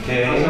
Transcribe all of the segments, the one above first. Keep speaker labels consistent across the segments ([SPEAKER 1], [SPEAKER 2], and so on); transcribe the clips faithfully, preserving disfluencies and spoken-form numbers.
[SPEAKER 1] 오케이.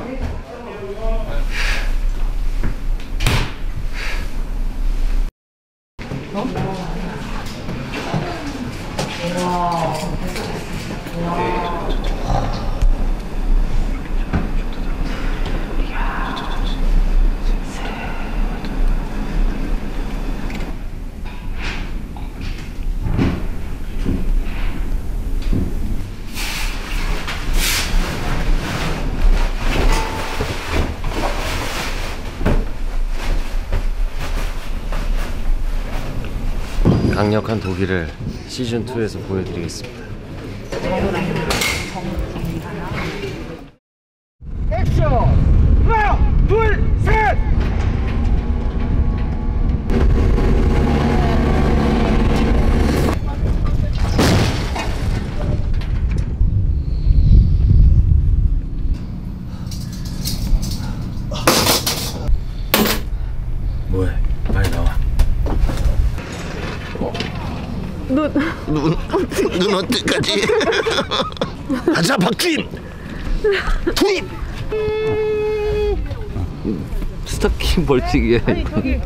[SPEAKER 2] 강력한 독일을 시즌이에서 보여드리겠습니다.
[SPEAKER 3] 액션! 하나, 둘, 셋!
[SPEAKER 2] 뭐해? 빨리 나와.
[SPEAKER 4] 눈.
[SPEAKER 2] 눈, 눈 어때까지? 가자 박주임. 투입. 스타킹 벌칙이야.
[SPEAKER 4] 아니 저기.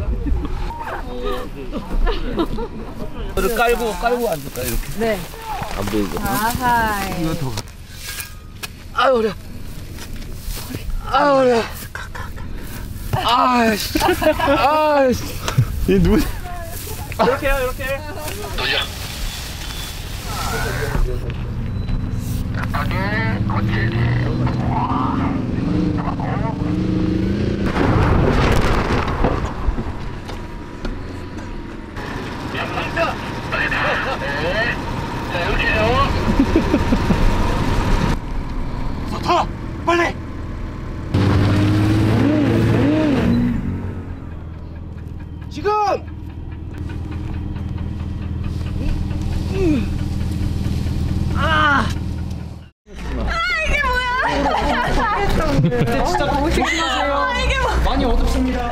[SPEAKER 2] 이거를 깔고 깔고 앉을까 이렇게?
[SPEAKER 4] 네.
[SPEAKER 2] 안 보이고.
[SPEAKER 4] 아하이.
[SPEAKER 2] 이거 더. 아 어려. 아 어려. 아씨. 아씨. 이 눈.
[SPEAKER 3] 이렇게 해요, 이렇게.
[SPEAKER 5] 돌려.
[SPEAKER 3] 서 빨리. 지금. 아.
[SPEAKER 4] 이게 뭐야?
[SPEAKER 3] 근데 진짜 너무 조심하세요.
[SPEAKER 4] 아, 이게 뭐?
[SPEAKER 3] 많이 어둡습니다.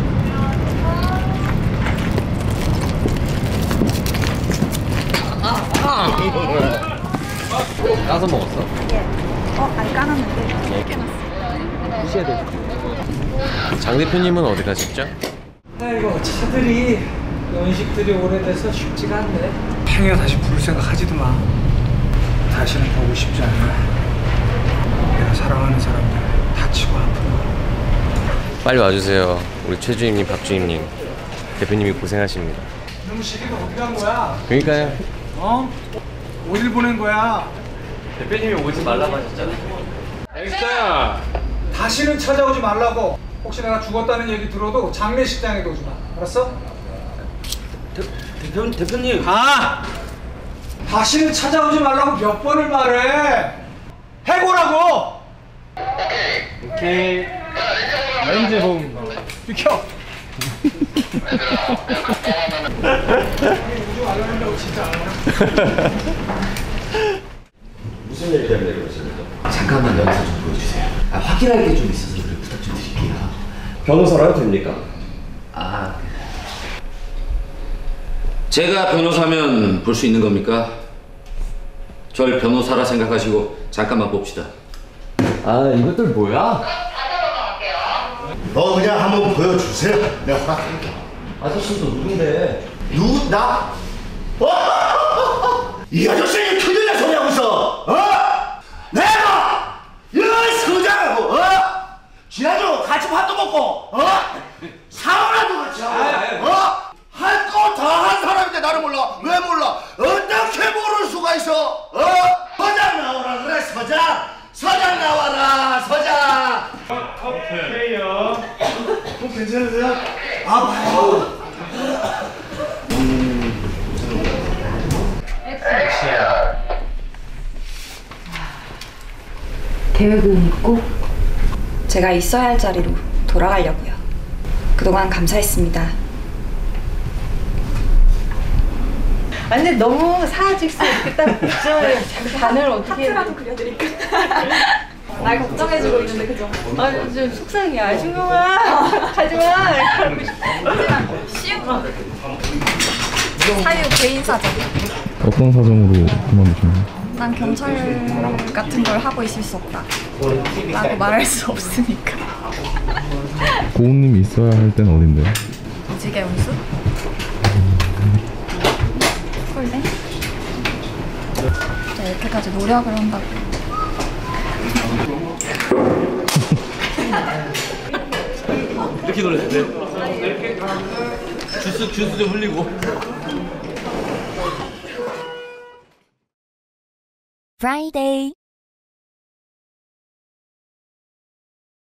[SPEAKER 2] 까서 먹었어?
[SPEAKER 4] 어, 아니 까놨는데. 이렇게 놨어.
[SPEAKER 2] 부셔야 돼. 장 대표님은 어디 가셨죠?
[SPEAKER 3] 아이고 차들이 연식들이 오래돼서 쉽지가 않네. 팽이가 다시 부를 생각 하지도 마. 다시는 보고 싶지 않아. 내가 사랑하는 사람들 다치고 아프고.
[SPEAKER 2] 빨리 와주세요. 우리 최주임님, 박주임님. 대표님이 고생하십니다.
[SPEAKER 3] 너무 시기도 어디 간 거야?
[SPEAKER 2] 그러니까요.
[SPEAKER 3] 어? 어딜 보낸 거야?
[SPEAKER 2] 대표님이 오지 말라고 하셨잖아요.
[SPEAKER 3] 엑스야. 다시는 찾아오지 말라고. 혹시 내가 죽었다는 얘기 들어도 장례식장에도 오지 마. 알았어?
[SPEAKER 2] 대표 대표님.
[SPEAKER 3] 아! 다시는 찾아오지 말라고 몇 번을 말해. 해고라고. 오케이. 렌즈 홈. 비켜. 오지 말라는다고 진짜.
[SPEAKER 2] 무슨 일 때문에 그러십니까? 잠깐만 영상 좀 보여주세요. 아, 확인할 게 좀 있어서 그래. 부탁 좀 드릴게요. 변호사라도 됩니까? 아,
[SPEAKER 6] 제가 변호사면 볼 수 있는 겁니까? 절 변호사라 생각하시고 잠깐만 봅시다.
[SPEAKER 2] 아 이것들 뭐야?
[SPEAKER 5] 너 그냥 한번 보여주세요. 내가 허락할게.
[SPEAKER 2] 아저씨도 누군데?
[SPEAKER 5] 누구? 나? 어? 이 아저씨 큰일 날 소리 하고 있어. 어? 내가 이 서장하고 어? 지난주 같이 밥도 먹고 어? 사원화도 같이 하고 어? 할 거 다 한 사람인데 나를 몰라. 왜 몰라? 어떻게 모를 수가 있어? 어? 서장 나오라 그래. 서장 서장 나와라. 서장.
[SPEAKER 3] 오케이요. 뭐 괜찮으세요?
[SPEAKER 5] 아 봐요.
[SPEAKER 7] 계획은 있고 제가 있어야 할 자리로 돌아가려고요. 그동안 감사했습니다.
[SPEAKER 4] 아니 근데 너무 사직서 이렇게 딱 있잖아요. 반을 어떻게
[SPEAKER 7] 하트라도 그려드릴까? 날 걱정해주고 있는데 그죠?
[SPEAKER 4] 아 좀 속상해. 아 중경아 가지마.
[SPEAKER 7] 하지만 쉬운 거. 사유 개인 사정.
[SPEAKER 8] 어떤 사정으로 그만두셨나요?
[SPEAKER 7] 난 경찰 같은 걸 하고 있을 수 없다 라고 말할 수 없으니까.
[SPEAKER 1] 고은님이 있어야 할 때는 어딘데요?
[SPEAKER 7] 무지개 운수? 콜대? 진짜 이렇게까지 노력을 한다고.
[SPEAKER 2] 이렇게 놀랐는데? 주스, 주스 좀 흘리고.
[SPEAKER 8] Friday.